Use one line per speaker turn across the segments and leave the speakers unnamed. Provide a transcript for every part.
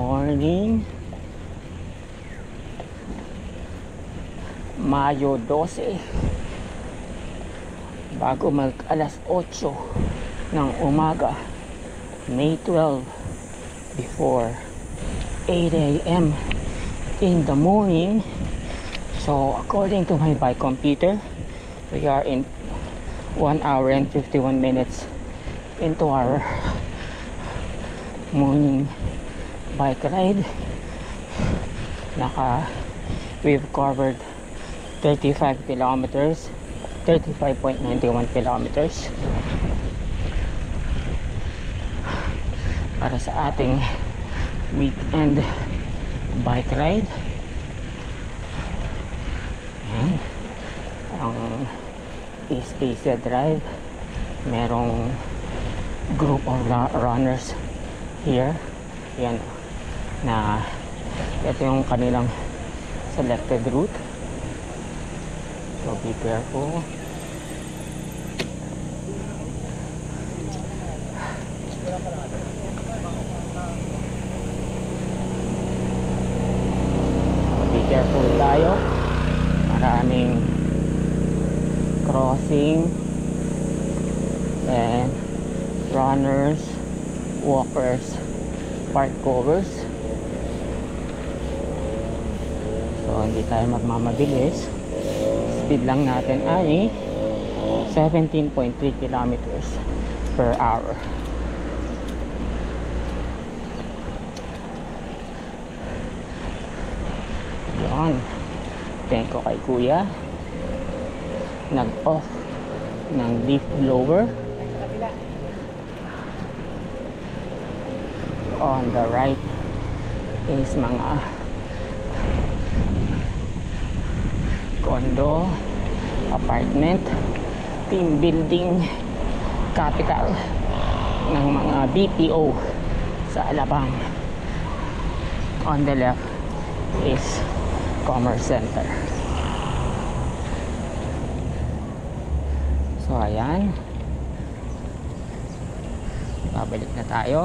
morning, Mayo 12, bago mag alas 8 ng umaga, May 12, before 8 a.m. in the morning. So according to my bike computer, we are in 1 hour and 51 minutes into our morning bike ride. We've covered 35 kilometers, 35.91 kilometers para sa ating weekend bike ride. Ayan. Ang East Asia Drive, merong group of runners here. Yan, na ito yung kanilang selected route, so be careful. Be careful tayo, maraming crossing and runners, walkers, park covers. So hindi tayo magmamabilis. Speed lang natin ay 17.3 kilometers per hour. Yan, thank you kay kuya, nag-off ng leaf blower. On the right is mga condo, apartment, team building, capital ng mga BPO sa Alabang. On the left is Commerce Center. So ayan, babalik na tayo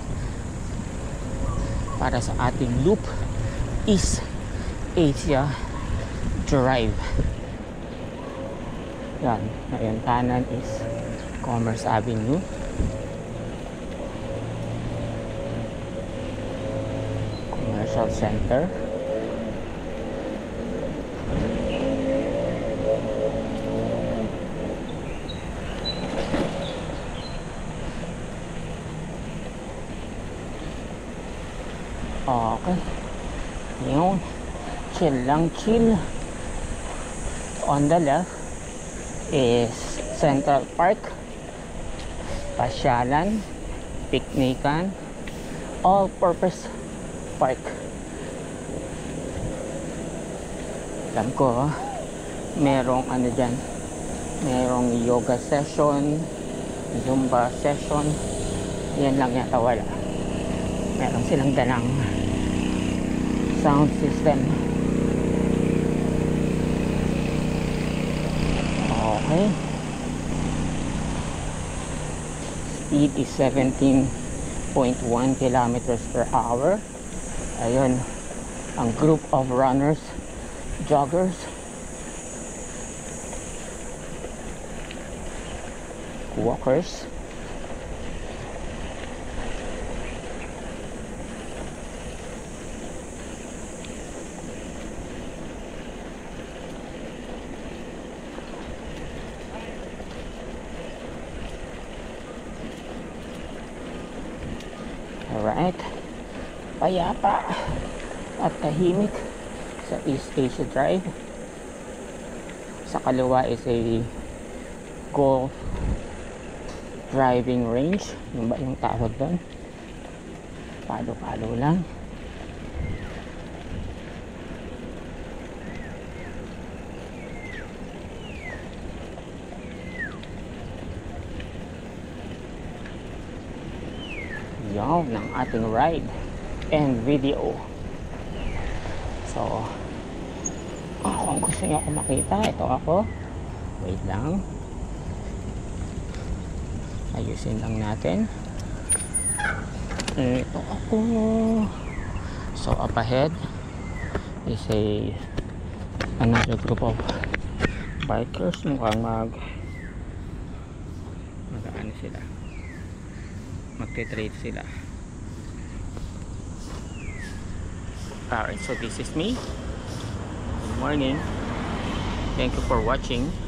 para sa ating loop, East Asia Drive. Yan, ngayon kanan is Commerce Avenue. Commercial Center. Okay, yun, chill lang, chill. On the left is Central Park, pasyalan, piknikan, all-purpose park. Alam ko, merong ano dyan, merong yoga session, zumba session. Yan lang yata wala. Meron silang dalang sound system. Okay, speed is 17.1 kilometers per hour. Ayun, ang group of runners, joggers, walkers. Alright, payapa at tahimik sa East Asia Drive. Sa kaliwa is a golf driving range. Yung ba yung tawag doon? Palo-palo lang. Yan ng ating ride and video. So kung gusto niyo ako makita, ito ako. Wait lang, ayusin lang natin. Ito ako. So up ahead is another group of bikers. Mukhang mag-ano sila, magte-trade sila. Alright, so this is me. Good morning. Thank you for watching.